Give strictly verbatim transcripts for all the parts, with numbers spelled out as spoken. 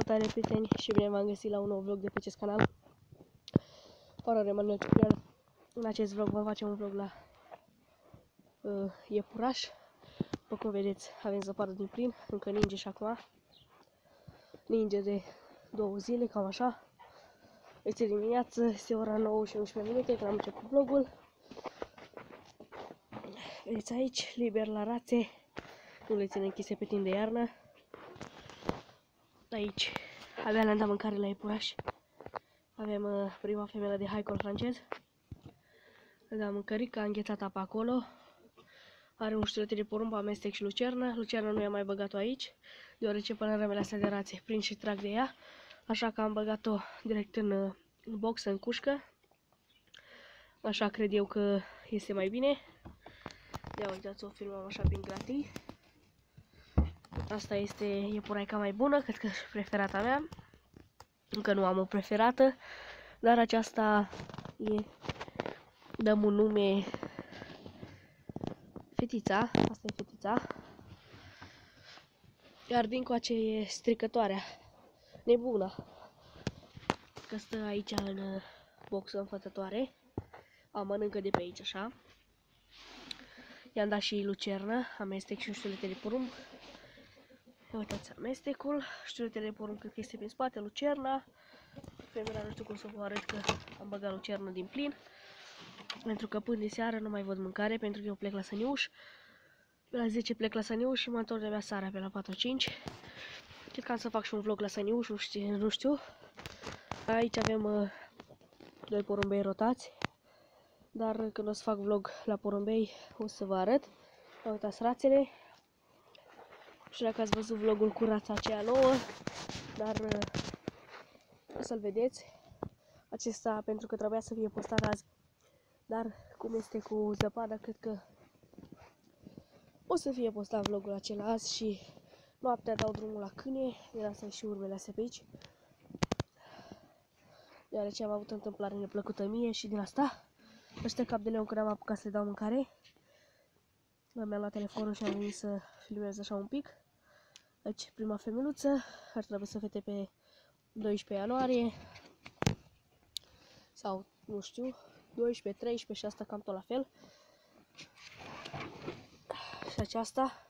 Salutare, prieteni, și bine v-am găsit la un nou vlog de pe acest canal. Fără Emanuel Ciprian. În acest vlog vom face un vlog la uh, iepuraș. După cum vedeți, avem zăpadă din plin, încă ninge și acum. Ninge de două zile, cam așa. Este dimineață, este ora nouă și unsprezece minute când am început vlogul. Vedeți aici, liber la rațe, nu le țin închise pe timp de iarnă. Aici, abia le-am dat mâncare la iepuraș. Avem uh, prima femelă de haicol francez. Le dăm mâncărică, a înghețat apa acolo. Are un știrote de porumb, amestec și lucernă. Lucerna nu i-am mai băgat-o aici, deoarece pălărămele astea de rațe prind și trag de ea. Așa că am băgat-o direct în, în box, în cușcă. Așa cred eu că este mai bine. Ia uitați, o filmăm așa prin gratii. Asta este iepuraica mai bună, cred că preferata mea. Încă nu am o preferată, dar aceasta e, dăm un nume, Fetița, asta e Fetița. Iar dincoace e Stricătoarea, nebuna, că stă aici în boxul înfățătoare, a mănâncă de pe aici așa. I-am dat și lucernă, amestec și știulete de porumb. Ia uitați amestecul, știuletele de porumb cred că este prin spate, lucerna. Femeia nu știu cum să vă arăt că am băgat lucernă din plin. Pentru că până de seară nu mai văd mâncare, pentru că eu plec la Săniuș. Pe la zece plec la Săniuș și mă întorc de-abia seara pe la patru cinci. Cred că am să fac și un vlog la Săniuș, nu știu. Nu știu. Aici avem uh, doi porumbei rotați. Dar când o să fac vlog la porumbei o să vă arăt. Ia uitați rațele. Nu știu dacă ați văzut vlogul cu rața aceea nouă, dar uh, o să-l vedeți. Acesta pentru că trebuia să fie postat azi, dar cum este cu zăpada, cred că o să fie postat vlogul acela azi. Și noaptea dau drumul la câine, din asta și urmele astea pe aici, deoarece am avut o întâmplare neplăcută mie și din asta. Ăștia cap de leon, când am apucat să le dau mâncare, mi-am luat telefonul și am venit să filmez așa un pic. Aici prima femeluță, ar trebui să fete pe doisprezece ianuarie sau nu știu, doisprezece, treisprezece și asta cam tot la fel. Și aceasta.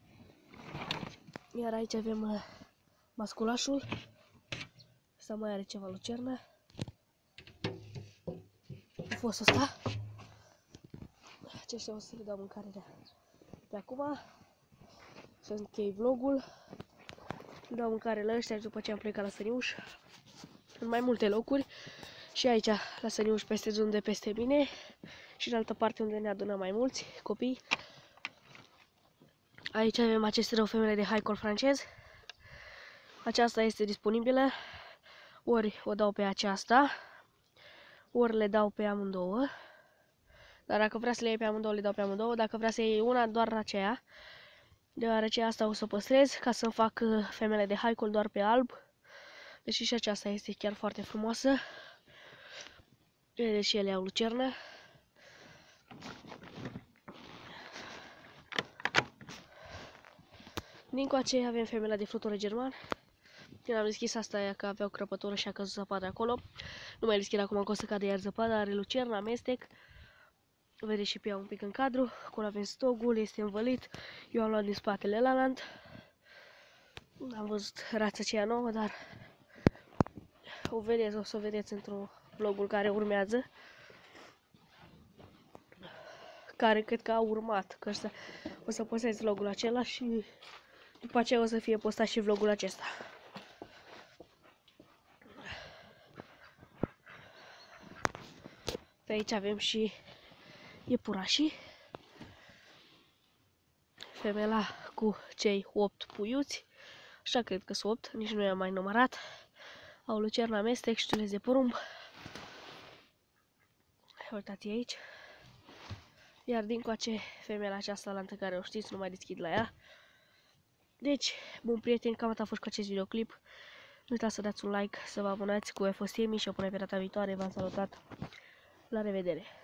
Iar aici avem uh, masculașul. Asta mai are ceva lucernă. A fost ăsta. Aceștia o să le dau mâncare de, de acum. Să închei vlogul. Le dau mâncare la ăștia după ce am plecat la Săniuș. În mai multe locuri. Și aici, la Săniuș, peste drum de peste mine. Și în altă parte unde ne adunăm mai mulți copii. Aici avem aceste două femele de haicol francez. Aceasta este disponibilă. Ori o dau pe aceasta, ori le dau pe amândouă. Dar dacă vrea să le iei pe amândouă, le dau pe amândouă. Dacă vrea să iei una, doar aceea. Deoarece asta o să o păstrez ca să-mi fac femele de haicol doar pe alb. Deși și aceasta este chiar foarte frumoasă. Vedeți, și ele au lucernă. Dincoace avem femela de flutură german. Când am deschis asta, aia că avea o crăpătură și a căzut zăpada acolo. Nu mai deschid acum că o să cadă iar zăpada. Are lucernă, amestec. Vedeți și pe ea un pic în cadru. Acolo avem stogul, este învălit. Eu am luat din spatele ălalant. Am văzut rața aceea nouă, dar o vedeți, o să o vedeți într-un vlogul care urmează. Care cred că a urmat, că să, o să postez vlogul acela și după aceea o să fie postat și vlogul acesta. Pe aici avem și iepurașii. Femela cu cei opt puiuți. Așa cred că sunt opt, nici nu i-am mai numărat. Au lucernă, amestec, știuleți de porumb. Uitați aici. Iar dincoace, femeia aceasta la care o știți, nu mai deschid la ea. Deci, bun prieteni, cam atât a fost cu acest videoclip. Nu uitați să dați un like, să vă abonați cu E F O S T E M I și o până pe data viitoare. V-am salutat. La revedere!